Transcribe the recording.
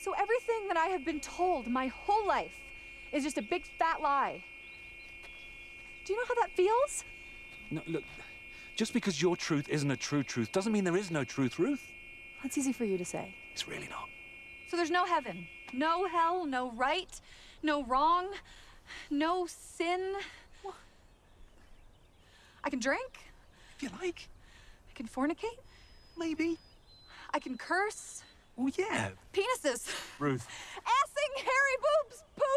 So everything that I have been told my whole life is just a big fat lie. Do you know how that feels? No, look, just because your truth isn't a true truth doesn't mean there is no truth, Ruth. That's easy for you to say. It's really not. So there's no heaven, no hell, no right, no wrong, no sin. I can drink. If you like. I can fornicate. Maybe. I can curse. Well, yeah. Penises. Ruth. Assing, hairy boobs, poop.